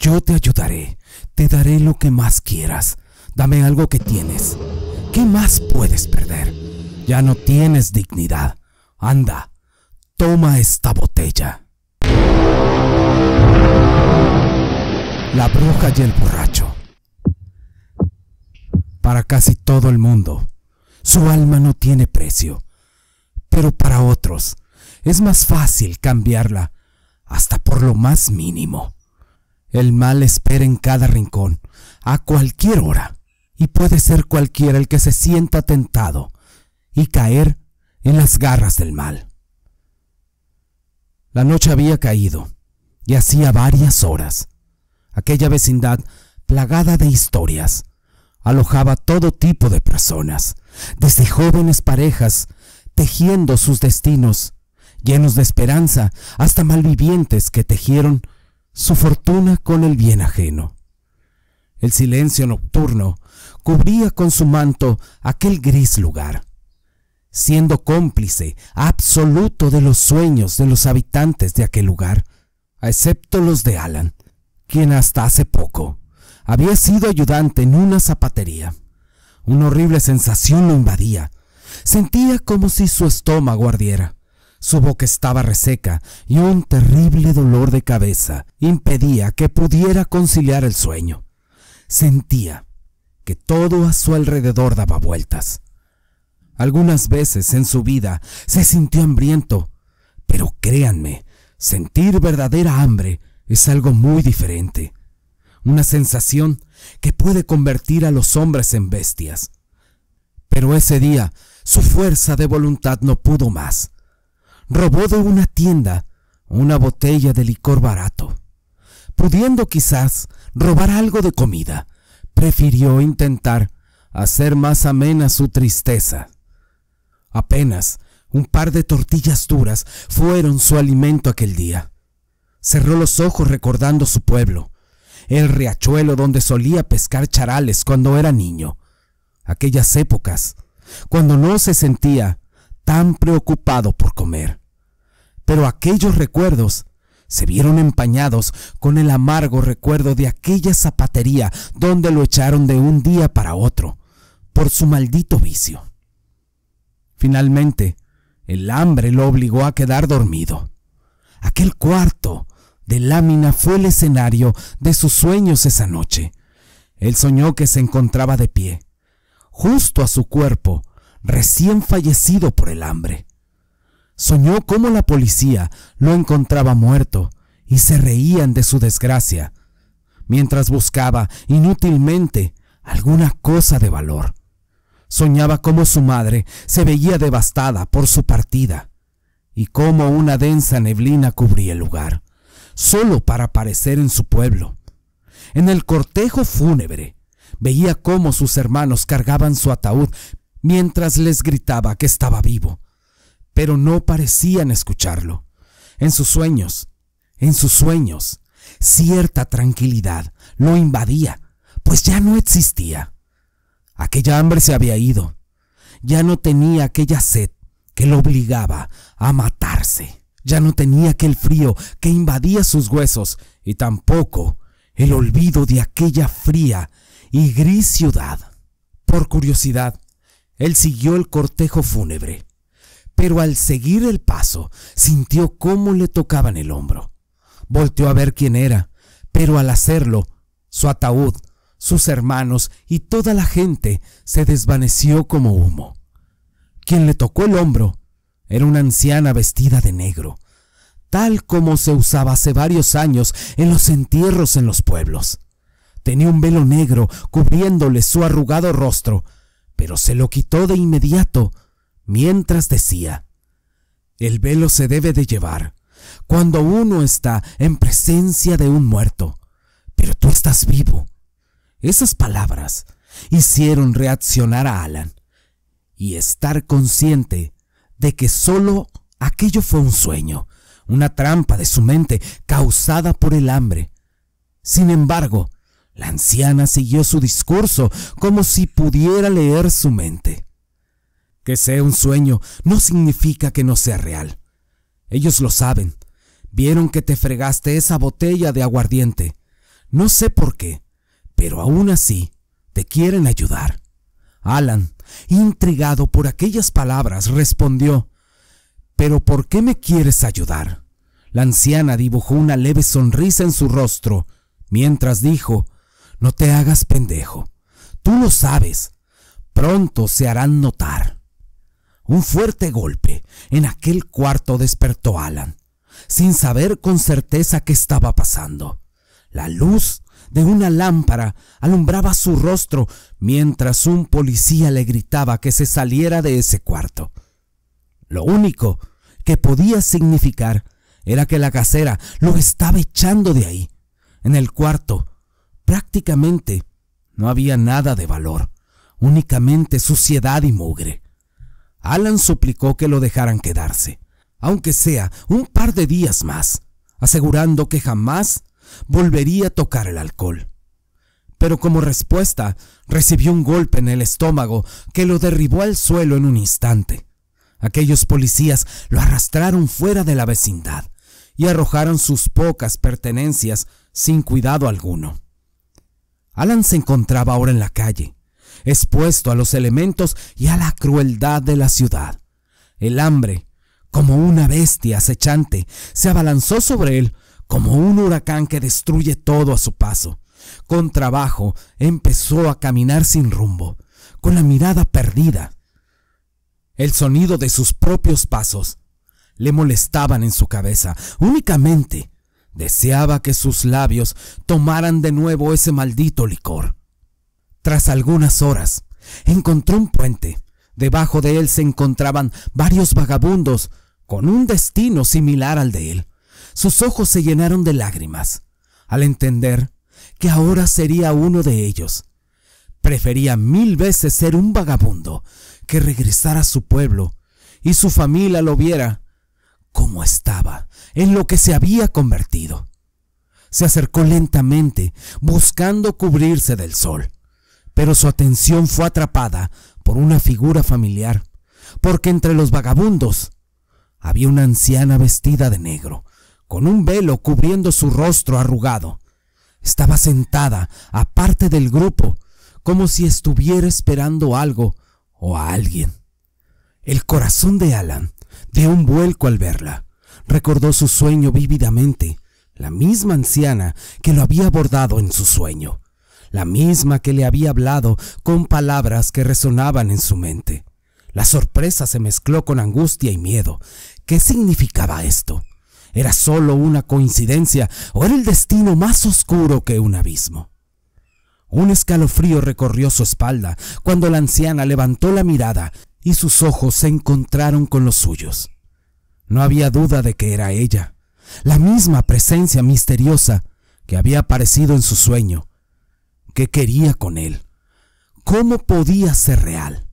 Yo te ayudaré, te daré lo que más quieras. Dame algo que tienes. ¿Qué más puedes perder? Ya no tienes dignidad. Anda, toma esta botella. La bruja y el borracho. Para casi todo el mundo, su alma no tiene precio, pero para otros es más fácil cambiarla hasta por lo más mínimo. El mal espera en cada rincón, a cualquier hora, y puede ser cualquiera el que se sienta tentado y caer en las garras del mal. La noche había caído y hacía varias horas. Aquella vecindad, plagada de historias, alojaba todo tipo de personas, desde jóvenes parejas tejiendo sus destinos, llenos de esperanza, hasta malvivientes que tejieron su fortuna con el bien ajeno. El silencio nocturno cubría con su manto aquel gris lugar, siendo cómplice absoluto de los sueños de los habitantes de aquel lugar, excepto los de Alan, quien hasta hace poco había sido ayudante en una zapatería. Una horrible sensación lo invadía. Sentía como si su estómago ardiera. Su boca estaba reseca y un terrible dolor de cabeza impedía que pudiera conciliar el sueño. Sentía que todo a su alrededor daba vueltas. Algunas veces en su vida se sintió hambriento, pero créanme, sentir verdadera hambre es algo muy diferente. Una sensación que puede convertir a los hombres en bestias. Pero ese día su fuerza de voluntad no pudo más. Robó de una tienda una botella de licor barato. Pudiendo quizás robar algo de comida, prefirió intentar hacer más amena su tristeza. Apenas un par de tortillas duras fueron su alimento aquel día. Cerró los ojos recordando su pueblo, el riachuelo donde solía pescar charales cuando era niño. Aquellas épocas, cuando no se sentía tan preocupado por comer. Pero aquellos recuerdos se vieron empañados con el amargo recuerdo de aquella zapatería donde lo echaron de un día para otro por su maldito vicio. Finalmente, el hambre lo obligó a quedar dormido. Aquel cuarto de lámina fue el escenario de sus sueños esa noche. Él soñó que se encontraba de pie, justo a su cuerpo, recién fallecido por el hambre. Soñó cómo la policía lo encontraba muerto y se reían de su desgracia, mientras buscaba inútilmente alguna cosa de valor. Soñaba cómo su madre se veía devastada por su partida y cómo una densa neblina cubría el lugar, solo para aparecer en su pueblo. En el cortejo fúnebre veía cómo sus hermanos cargaban su ataúd mientras les gritaba que estaba vivo, pero no parecían escucharlo. En sus sueños, cierta tranquilidad lo invadía, pues ya no existía. Aquella hambre se había ido. Ya no tenía aquella sed que lo obligaba a matarse. Ya no tenía aquel frío que invadía sus huesos y tampoco el olvido de aquella fría y gris ciudad. Por curiosidad, él siguió el cortejo fúnebre, pero al seguir el paso sintió cómo le tocaban el hombro. Volteó a ver quién era, pero al hacerlo, su ataúd, sus hermanos y toda la gente se desvaneció como humo. Quien le tocó el hombro era una anciana vestida de negro, tal como se usaba hace varios años en los entierros en los pueblos. Tenía un velo negro cubriéndole su arrugado rostro, pero se lo quitó de inmediato, mientras decía: el velo se debe de llevar cuando uno está en presencia de un muerto, pero tú estás vivo. Esas palabras hicieron reaccionar a Alan y estar consciente de que solo aquello fue un sueño, una trampa de su mente causada por el hambre. Sin embargo, la anciana siguió su discurso como si pudiera leer su mente. Que sea un sueño no significa que no sea real. Ellos lo saben. Vieron que te fregaste esa botella de aguardiente. No sé por qué, pero aún así te quieren ayudar. Alan, intrigado por aquellas palabras, respondió: ¿pero por qué me quieres ayudar? La anciana dibujó una leve sonrisa en su rostro, mientras dijo: no te hagas pendejo. Tú lo sabes. Pronto se harán notar. Un fuerte golpe en aquel cuarto despertó a Alan, sin saber con certeza qué estaba pasando. La luz de una lámpara alumbraba su rostro mientras un policía le gritaba que se saliera de ese cuarto. Lo único que podía significar era que la casera lo estaba echando de ahí. En el cuarto prácticamente no había nada de valor, únicamente suciedad y mugre. Alan suplicó que lo dejaran quedarse, aunque sea un par de días más, asegurando que jamás volvería a tocar el alcohol. Pero como respuesta recibió un golpe en el estómago que lo derribó al suelo en un instante. Aquellos policías lo arrastraron fuera de la vecindad y arrojaron sus pocas pertenencias sin cuidado alguno. Alan se encontraba ahora en la calle, expuesto a los elementos y a la crueldad de la ciudad. El hambre, como una bestia acechante, se abalanzó sobre él como un huracán que destruye todo a su paso. Con trabajo empezó a caminar sin rumbo, con la mirada perdida. El sonido de sus propios pasos le molestaban en su cabeza. Únicamente deseaba que sus labios tomaran de nuevo ese maldito licor. Tras algunas horas, encontró un puente. Debajo de él se encontraban varios vagabundos con un destino similar al de él. Sus ojos se llenaron de lágrimas al entender que ahora sería uno de ellos. Prefería 1000 veces ser un vagabundo que regresar a su pueblo y su familia lo viera como estaba, en lo que se había convertido. Se acercó lentamente, buscando cubrirse del sol, pero su atención fue atrapada por una figura familiar, porque entre los vagabundos había una anciana vestida de negro, con un velo cubriendo su rostro arrugado. Estaba sentada aparte del grupo, como si estuviera esperando algo o a alguien. El corazón de Alan dio un vuelco al verla. Recordó su sueño vívidamente, la misma anciana que lo había abordado en su sueño, la misma que le había hablado con palabras que resonaban en su mente. La sorpresa se mezcló con angustia y miedo. ¿Qué significaba esto? ¿Era solo una coincidencia o era el destino más oscuro que un abismo? Un escalofrío recorrió su espalda cuando la anciana levantó la mirada y sus ojos se encontraron con los suyos. No había duda de que era ella, la misma presencia misteriosa que había aparecido en su sueño, que quería con él. ¿Cómo podía ser real?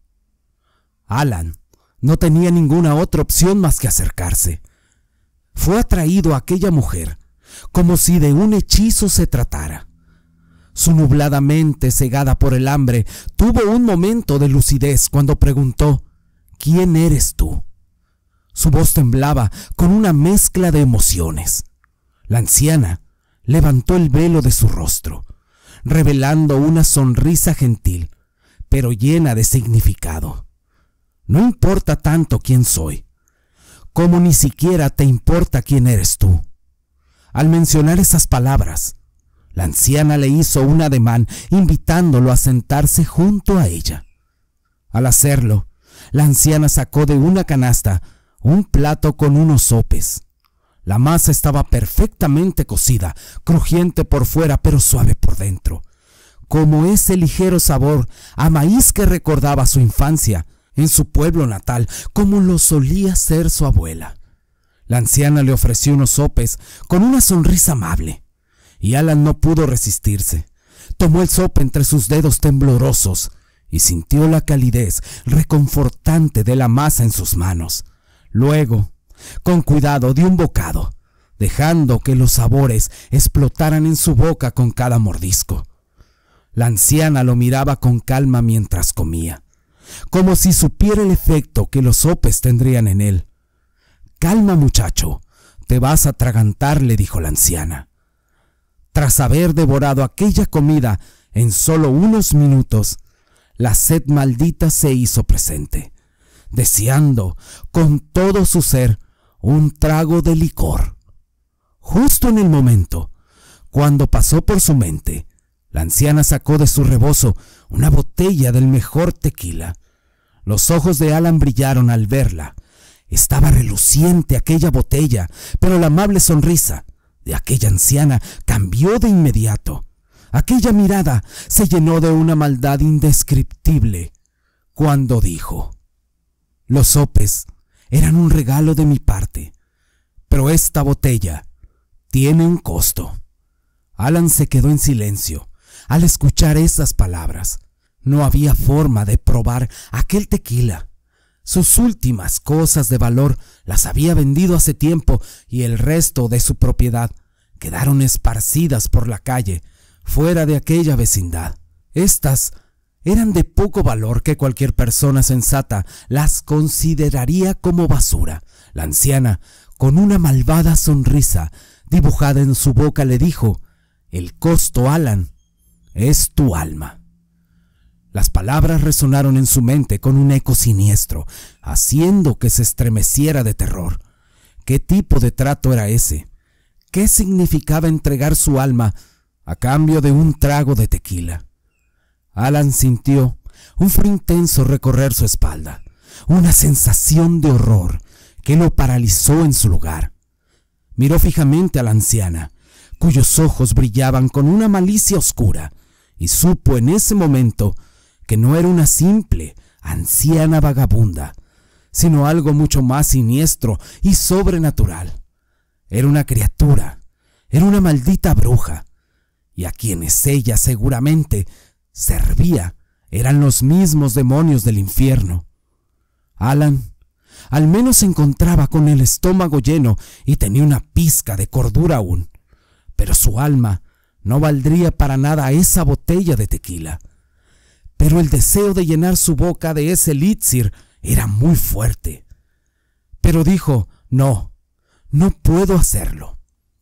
Alan no tenía ninguna otra opción más que acercarse. Fue atraído a aquella mujer como si de un hechizo se tratara. Su nublada mente, cegada por el hambre, tuvo un momento de lucidez cuando preguntó: ¿quién eres tú? Su voz temblaba con una mezcla de emociones. La anciana levantó el velo de su rostro, revelando una sonrisa gentil, pero llena de significado. No importa tanto quién soy, como ni siquiera te importa quién eres tú. Al mencionar esas palabras, la anciana le hizo un ademán invitándolo a sentarse junto a ella. Al hacerlo, la anciana sacó de una canasta un plato con unos sopes. La masa estaba perfectamente cocida, crujiente por fuera pero suave por dentro, como ese ligero sabor a maíz que recordaba su infancia en su pueblo natal, como lo solía ser su abuela. La anciana le ofreció unos sopes con una sonrisa amable, y Alan no pudo resistirse. Tomó el sope entre sus dedos temblorosos y sintió la calidez reconfortante de la masa en sus manos. Luego, con cuidado, dio un bocado, dejando que los sabores explotaran en su boca con cada mordisco. La anciana lo miraba con calma mientras comía, como si supiera el efecto que los sopes tendrían en él. «Calma, muchacho, te vas a atragantar», le dijo la anciana. Tras haber devorado aquella comida en solo unos minutos, la sed maldita se hizo presente, deseando con todo su ser un trago de licor. Justo en el momento, cuando pasó por su mente, la anciana sacó de su rebozo una botella del mejor tequila. Los ojos de Alan brillaron al verla. Estaba reluciente aquella botella, pero la amable sonrisa de aquella anciana cambió de inmediato. Aquella mirada se llenó de una maldad indescriptible cuando dijo: «Los sopes eran un regalo de mi parte, pero esta botella tiene un costo». Alan se quedó en silencio al escuchar esas palabras. No había forma de probar aquel tequila. Sus últimas cosas de valor las había vendido hace tiempo y el resto de su propiedad quedaron esparcidas por la calle, fuera de aquella vecindad. Estas eran de poco valor que cualquier persona sensata las consideraría como basura. La anciana, con una malvada sonrisa dibujada en su boca, le dijo: «El costo, Alan, es tu alma». Las palabras resonaron en su mente con un eco siniestro, haciendo que se estremeciera de terror. ¿Qué tipo de trato era ese? ¿Qué significaba entregar su alma a cambio de un trago de tequila? Alan sintió un frío intenso recorrer su espalda, una sensación de horror que lo paralizó en su lugar. Miró fijamente a la anciana, cuyos ojos brillaban con una malicia oscura, y supo en ese momento que no era una simple anciana vagabunda, sino algo mucho más siniestro y sobrenatural. Era una criatura, era una maldita bruja, y a quienes ella seguramente servía eran los mismos demonios del infierno. Alan al menos se encontraba con el estómago lleno y tenía una pizca de cordura aún, pero su alma no valdría para nada esa botella de tequila. Pero el deseo de llenar su boca de ese elixir era muy fuerte. Pero dijo: «No, no puedo hacerlo».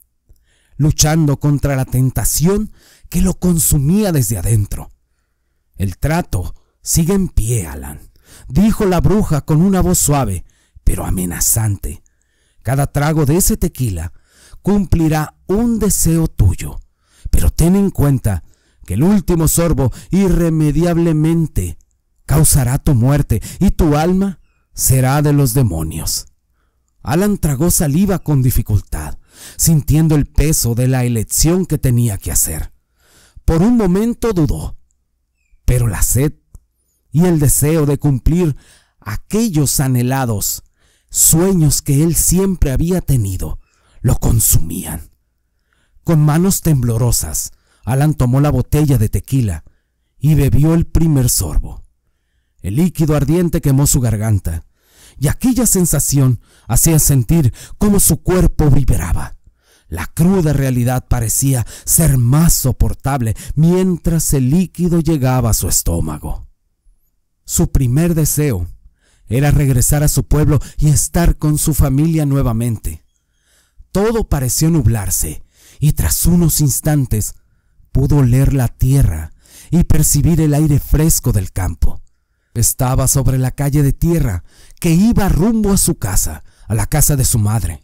Luchando contra la tentación que lo consumía desde adentro. «El trato sigue en pie, Alan», dijo la bruja con una voz suave, pero amenazante. «Cada trago de ese tequila cumplirá un deseo tuyo, pero ten en cuenta que el último sorbo irremediablemente causará tu muerte y tu alma será de los demonios». Alan tragó saliva con dificultad, sintiendo el peso de la elección que tenía que hacer. Por un momento dudó, pero la sed y el deseo de cumplir aquellos anhelados sueños que él siempre había tenido lo consumían. Con manos temblorosas, Alan tomó la botella de tequila y bebió el primer sorbo. El líquido ardiente quemó su garganta, y aquella sensación hacía sentir cómo su cuerpo vibraba. La cruda realidad parecía ser más soportable mientras el líquido llegaba a su estómago. Su primer deseo era regresar a su pueblo y estar con su familia nuevamente. Todo pareció nublarse, y tras unos instantes pudo oler la tierra y percibir el aire fresco del campo. Estaba sobre la calle de tierra que iba rumbo a su casa, a la casa de su madre.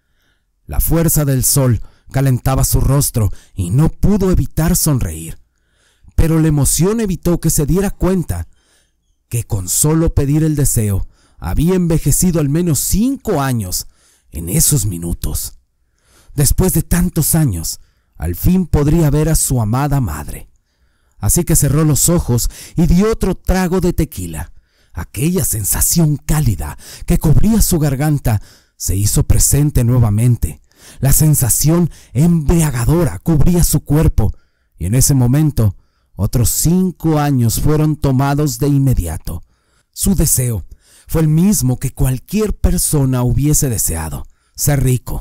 La fuerza del sol calentaba su rostro y no pudo evitar sonreír, pero la emoción evitó que se diera cuenta que con solo pedir el deseo había envejecido al menos 5 años en esos minutos. Después de tantos años, al fin podría ver a su amada madre. Así que cerró los ojos y dio otro trago de tequila. Aquella sensación cálida que cubría su garganta se hizo presente nuevamente. La sensación embriagadora cubría su cuerpo, y en ese momento otros 5 años fueron tomados de inmediato. Su deseo fue el mismo que cualquier persona hubiese deseado: ser rico.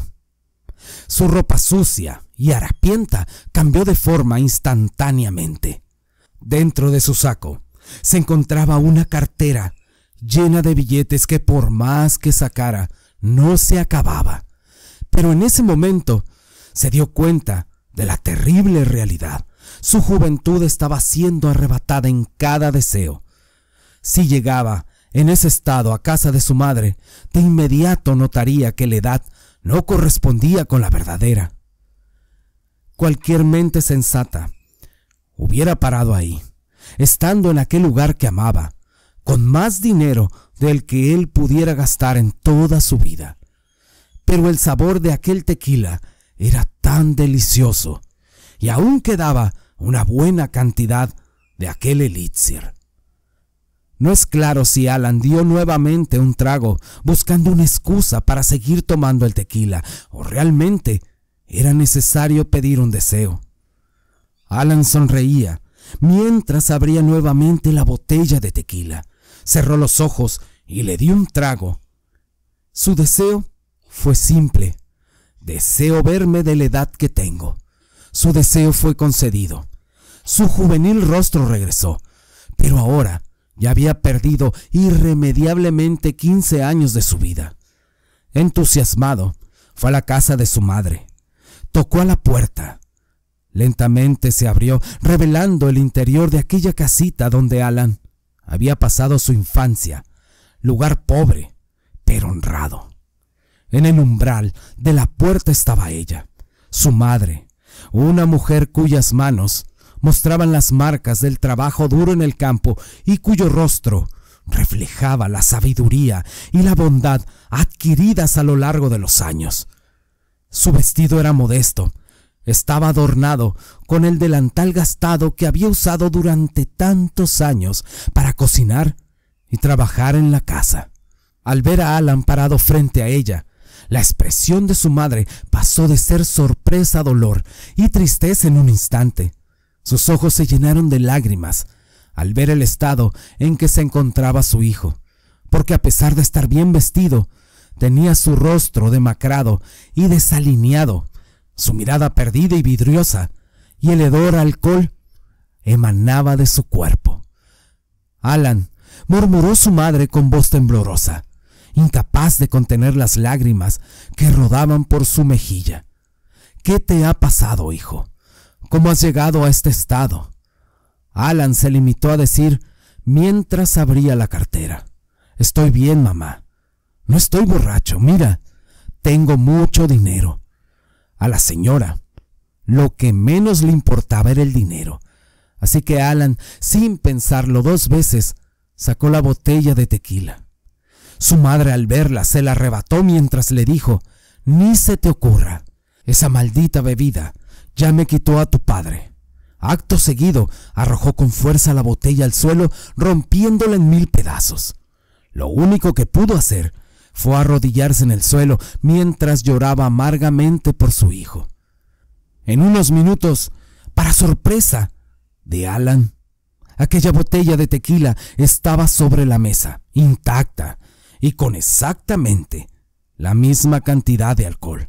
Su ropa sucia y harapienta cambió de forma instantáneamente. Dentro de su saco se encontraba una cartera llena de billetes que por más que sacara no se acababa. Pero en ese momento se dio cuenta de la terrible realidad. Su juventud estaba siendo arrebatada en cada deseo. Si llegaba en ese estado a casa de su madre, de inmediato notaría que la edad no correspondía con la verdadera. Cualquier mente sensata hubiera parado ahí, estando en aquel lugar que amaba, con más dinero del que él pudiera gastar en toda su vida. Pero el sabor de aquel tequila era tan delicioso, y aún quedaba una buena cantidad de aquel elixir. No es claro si Alan dio nuevamente un trago buscando una excusa para seguir tomando el tequila, o realmente era necesario pedir un deseo. Alan sonreía mientras abría nuevamente la botella de tequila. Cerró los ojos y le dio un trago. Su deseo fue simple. Deseo verme de la edad que tengo. Su deseo fue concedido. Su juvenil rostro regresó, pero ahora ya había perdido irremediablemente 15 años de su vida. Entusiasmado, fue a la casa de su madre. Tocó a la puerta. Lentamente se abrió, revelando el interior de aquella casita donde Alan había pasado su infancia, lugar pobre, pero honrado. En el umbral de la puerta estaba ella, su madre, una mujer cuyas manos mostraban las marcas del trabajo duro en el campo y cuyo rostro reflejaba la sabiduría y la bondad adquiridas a lo largo de los años. Su vestido era modesto. Estaba adornado con el delantal gastado que había usado durante tantos años para cocinar y trabajar en la casa. Al ver a Alan parado frente a ella, la expresión de su madre pasó de ser sorpresa a dolor y tristeza en un instante. Sus ojos se llenaron de lágrimas al ver el estado en que se encontraba su hijo, porque a pesar de estar bien vestido, tenía su rostro demacrado y desalineado, su mirada perdida y vidriosa, y el hedor a alcohol emanaba de su cuerpo. Alan, murmuró su madre con voz temblorosa, incapaz de contener las lágrimas que rodaban por su mejilla. ¿Qué te ha pasado, hijo? ¿Cómo has llegado a este estado? Alan se limitó a decir mientras abría la cartera: Estoy bien, mamá. No estoy borracho. Mira, tengo mucho dinero. A la señora lo que menos le importaba era el dinero. Así que Alan, sin pensarlo dos veces, sacó la botella de tequila. Su madre, al verla, se la arrebató mientras le dijo: Ni se te ocurra. Esa maldita bebida ya me quitó a tu padre. Acto seguido, arrojó con fuerza la botella al suelo, rompiéndola en 1000 pedazos. Lo único que pudo hacer fue arrodillarse en el suelo mientras lloraba amargamente por su hijo. En unos minutos, para sorpresa de Alan, aquella botella de tequila estaba sobre la mesa, intacta y con exactamente la misma cantidad de alcohol.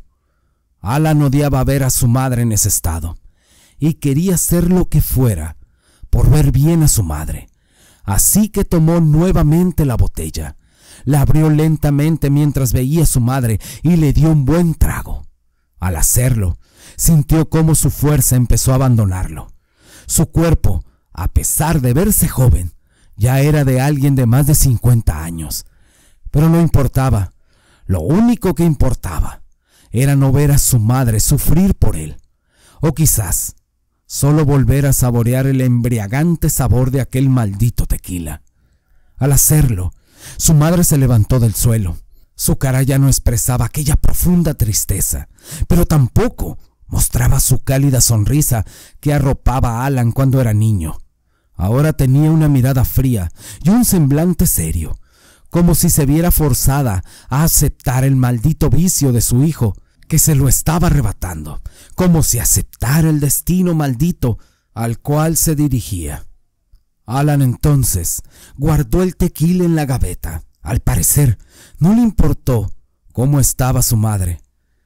Alan odiaba ver a su madre en ese estado y quería hacer lo que fuera por ver bien a su madre. Así que tomó nuevamente la botella, la abrió lentamente mientras veía a su madre y le dio un buen trago. Al hacerlo, sintió cómo su fuerza empezó a abandonarlo. Su cuerpo, a pesar de verse joven, ya era de alguien de más de 50 años. Pero no importaba. Lo único que importaba era no ver a su madre sufrir por él. O quizás solo volver a saborear el embriagante sabor de aquel maldito tequila. Al hacerlo, su madre se levantó del suelo. Su cara ya no expresaba aquella profunda tristeza, pero tampoco mostraba su cálida sonrisa que arropaba a Alan cuando era niño. Ahora tenía una mirada fría y un semblante serio, como si se viera forzada a aceptar el maldito vicio de su hijo que se lo estaba arrebatando, como si aceptara el destino maldito al cual se dirigía. Alan entonces guardó el tequila en la gaveta. Al parecer, no le importó cómo estaba su madre,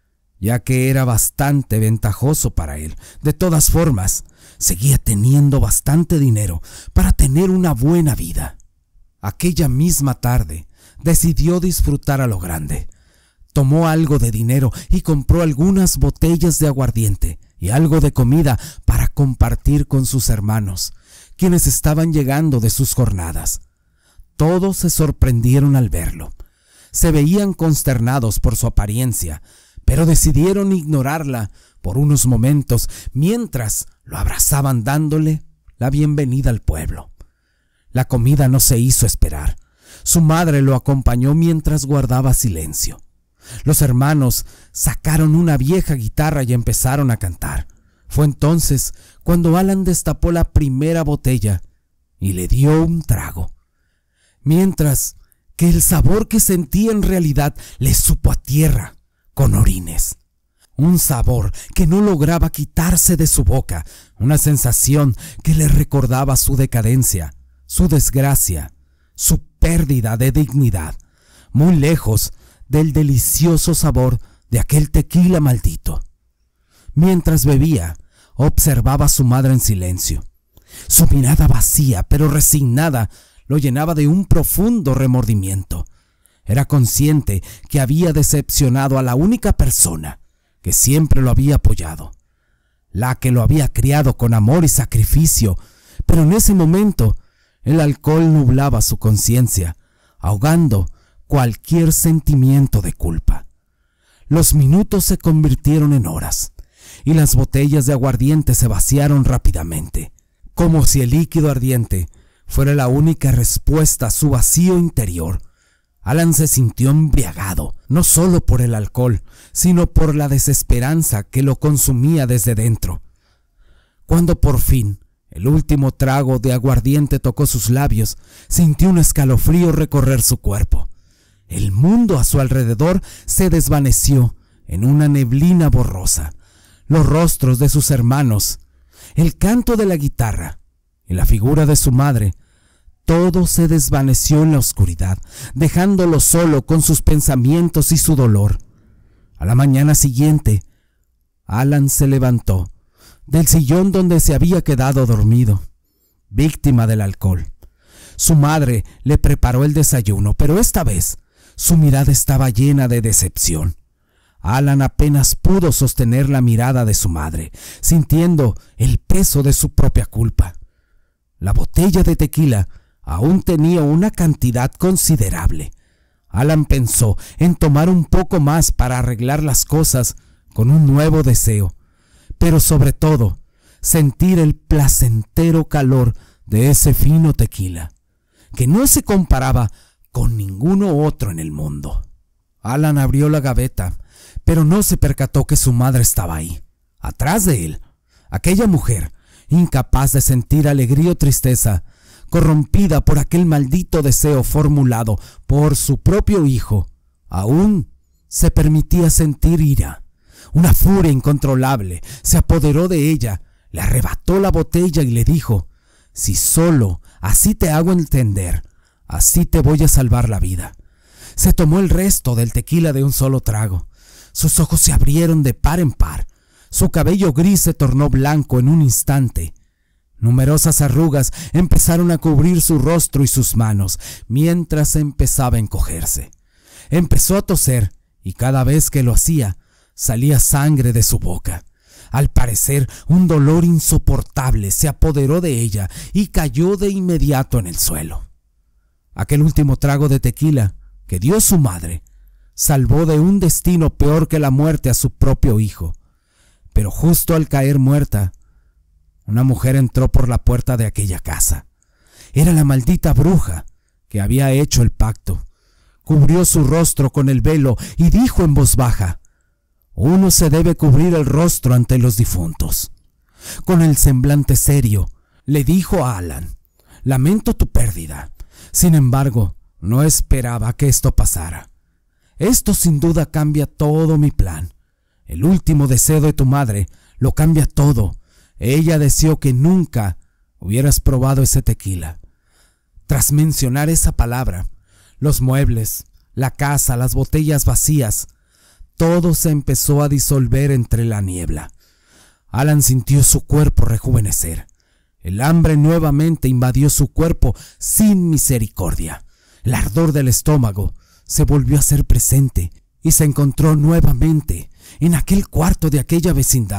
ya que era bastante ventajoso para él. De todas formas, seguía teniendo bastante dinero para tener una buena vida. Aquella misma tarde, decidió disfrutar a lo grande. Tomó algo de dinero y compró algunas botellas de aguardiente y algo de comida para compartir con sus hermanos, quienes estaban llegando de sus jornadas. Todos se sorprendieron al verlo. Se veían consternados por su apariencia, pero decidieron ignorarla por unos momentos mientras lo abrazaban dándole la bienvenida al pueblo. La comida no se hizo esperar. Su madre lo acompañó mientras guardaba silencio. Los hermanos sacaron una vieja guitarra y empezaron a cantar. Fue entonces cuando Alan destapó la primera botella y le dio un trago, mientras que el sabor que sentía en realidad le supo a tierra con orines. Un sabor que no lograba quitarse de su boca, una sensación que le recordaba su decadencia, su desgracia, su pérdida de dignidad, muy lejos del delicioso sabor de aquel tequila maldito. Mientras bebía, observaba a su madre en silencio. Su mirada vacía pero resignada lo llenaba de un profundo remordimiento. Era consciente que había decepcionado a la única persona que siempre lo había apoyado, la que lo había criado con amor y sacrificio, pero en ese momento el alcohol nublaba su conciencia, ahogando cualquier sentimiento de culpa. Los minutos se convirtieron en horas y las botellas de aguardiente se vaciaron rápidamente, como si el líquido ardiente fuera la única respuesta a su vacío interior. Alan se sintió embriagado, no solo por el alcohol, sino por la desesperanza que lo consumía desde dentro. Cuando por fin el último trago de aguardiente tocó sus labios, sintió un escalofrío recorrer su cuerpo. El mundo a su alrededor se desvaneció en una neblina borrosa. Los rostros de sus hermanos, el canto de la guitarra y la figura de su madre, todo se desvaneció en la oscuridad, dejándolo solo con sus pensamientos y su dolor. A la mañana siguiente, Alan se levantó del sillón donde se había quedado dormido, víctima del alcohol. Su madre le preparó el desayuno, pero esta vez su mirada estaba llena de decepción. Alan apenas pudo sostener la mirada de su madre, sintiendo el peso de su propia culpa. La botella de tequila aún tenía una cantidad considerable. Alan pensó en tomar un poco más para arreglar las cosas con un nuevo deseo, pero sobre todo sentir el placentero calor de ese fino tequila, que no se comparaba con ninguno otro en el mundo. Alan abrió la gaveta, pero no se percató que su madre estaba ahí, atrás de él. Aquella mujer, incapaz de sentir alegría o tristeza, corrompida por aquel maldito deseo formulado por su propio hijo, aún se permitía sentir ira. Una furia incontrolable se apoderó de ella, le arrebató la botella y le dijo: «Si solo así te hago entender, así te voy a salvar la vida». Se tomó el resto del tequila de un solo trago. Sus ojos se abrieron de par en par. Su cabello gris se tornó blanco en un instante. Numerosas arrugas empezaron a cubrir su rostro y sus manos, mientras empezaba a encogerse. Empezó a toser y cada vez que lo hacía, salía sangre de su boca. Al parecer, un dolor insoportable se apoderó de ella y cayó de inmediato en el suelo. Aquel último trago de tequila que dio su madre salvó de un destino peor que la muerte a su propio hijo. Pero justo al caer muerta, una mujer entró por la puerta de aquella casa. Era la maldita bruja que había hecho el pacto. Cubrió su rostro con el velo y dijo en voz baja: «Uno se debe cubrir el rostro ante los difuntos». Con el semblante serio, le dijo a Alan: «Lamento tu pérdida. Sin embargo, no esperaba que esto pasara. Esto sin duda cambia todo mi plan. El último deseo de tu madre lo cambia todo. Ella deseó que nunca hubieras probado ese tequila». Tras mencionar esa palabra, los muebles, la casa, las botellas vacías, todo se empezó a disolver entre la niebla. Alan sintió su cuerpo rejuvenecer. El hambre nuevamente invadió su cuerpo sin misericordia. El ardor del estómago se volvió a ser presente y se encontró nuevamente en aquel cuarto de aquella vecindad,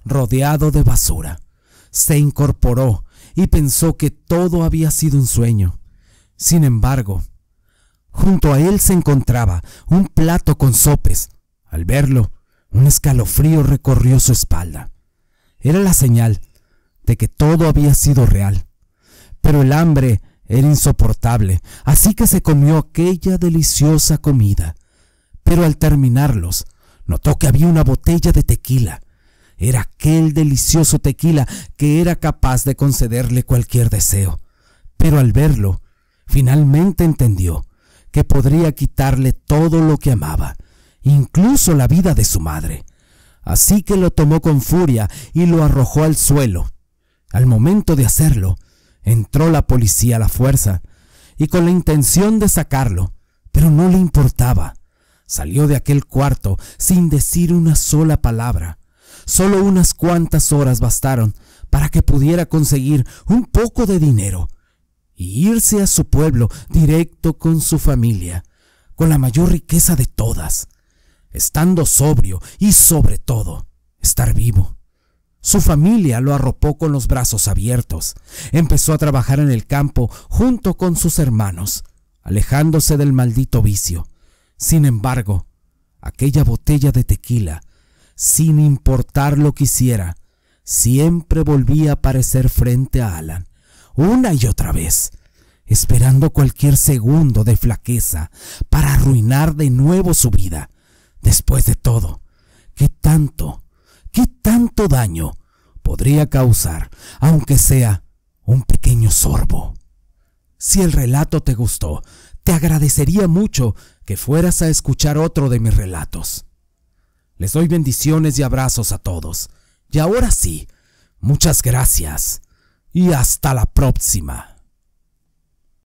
rodeado de basura. Se incorporó y pensó que todo había sido un sueño. Sin embargo, junto a él se encontraba un plato con sopes. Al verlo, un escalofrío recorrió su espalda. Era la señal de que todo había sido real. Pero el hambre era insoportable, así que se comió aquella deliciosa comida. Pero al terminarlos, notó que había una botella de tequila. Era aquel delicioso tequila que era capaz de concederle cualquier deseo. Pero al verlo, finalmente entendió que podría quitarle todo lo que amaba, incluso la vida de su madre. Así que lo tomó con furia y lo arrojó al suelo. Al momento de hacerlo, entró la policía a la fuerza y con la intención de sacarlo, pero no le importaba. Salió de aquel cuarto sin decir una sola palabra. Solo unas cuantas horas bastaron para que pudiera conseguir un poco de dinero y irse a su pueblo directo con su familia, con la mayor riqueza de todas, estando sobrio y sobre todo, estar vivo. Su familia lo arropó con los brazos abiertos. Empezó a trabajar en el campo junto con sus hermanos, alejándose del maldito vicio. Sin embargo, aquella botella de tequila, sin importar lo que hiciera, siempre volvía a aparecer frente a Alan, una y otra vez, esperando cualquier segundo de flaqueza para arruinar de nuevo su vida. Después de todo, ¿qué tanto daño podría causar, aunque sea un pequeño sorbo? Si el relato te gustó, te agradecería mucho que fueras a escuchar otro de mis relatos. Les doy bendiciones y abrazos a todos. Y ahora sí, muchas gracias y hasta la próxima.